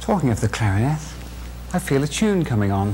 Talking of the clarinet, I feel a tune coming on.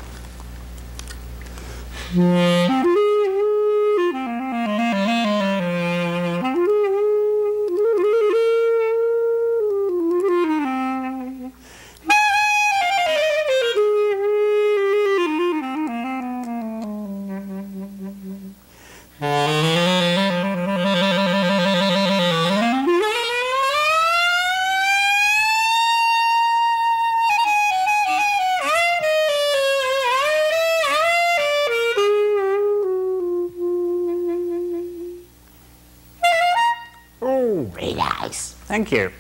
Oh, very nice. Thank you.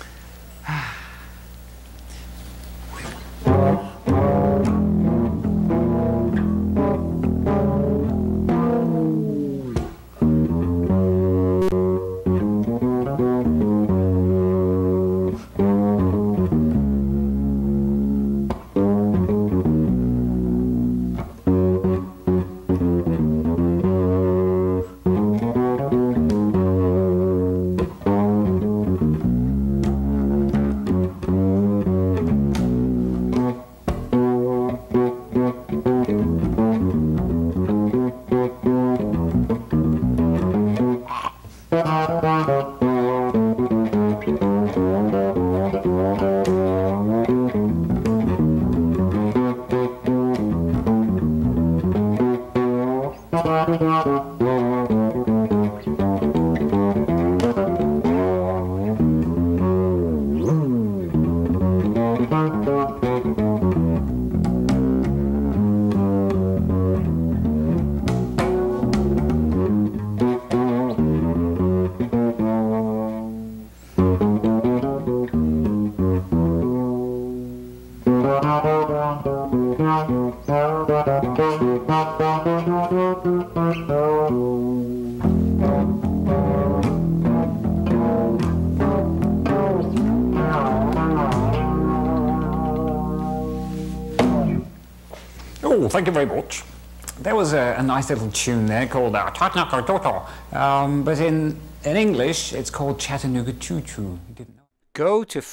Oh, thank you very much. There was a nice little tune there called but in English it's called Chattanooga Choo Choo. You didn't know? Go to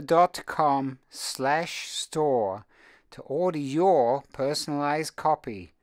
fretlessmonster.com/store to order your personalized copy.